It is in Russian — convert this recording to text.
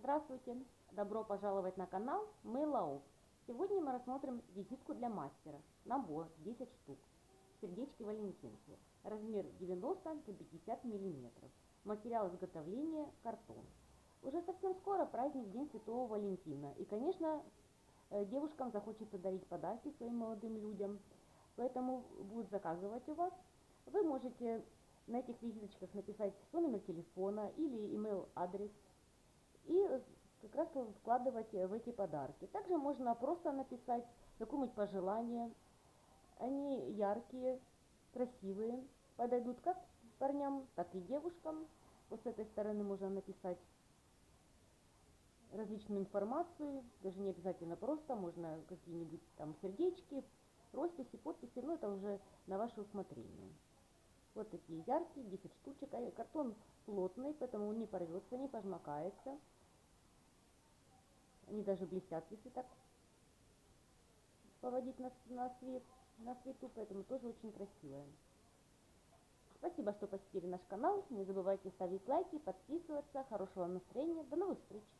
Здравствуйте! Добро пожаловать на канал Мейлаоф. Сегодня мы рассмотрим визитку для мастера. Набор 10 штук. Сердечки Валентинки. Размер 90 на 50 мм. Материал изготовления картон. Уже совсем скоро праздник День Святого Валентина. И, конечно, девушкам захочется дарить подарки своим молодым людям. Поэтому будут заказывать у вас. Вы можете на этих визиточках написать свой номер телефона или email адрес и как раз вкладывать в эти подарки. Также можно просто написать какое-нибудь пожелание. Они яркие, красивые, подойдут как парням, так и девушкам. Вот с этой стороны можно написать различную информацию, даже не обязательно просто, можно какие-нибудь там сердечки, росписи, подписи, но это уже на ваше усмотрение. Вот такие яркие, 10 штучек. Картон плотный, поэтому он не порвется, не пожмакается. Они даже блестят, если так поводить на свету, поэтому тоже очень красивая. Спасибо, что посетили наш канал. Не забывайте ставить лайки, подписываться. Хорошего настроения. До новых встреч!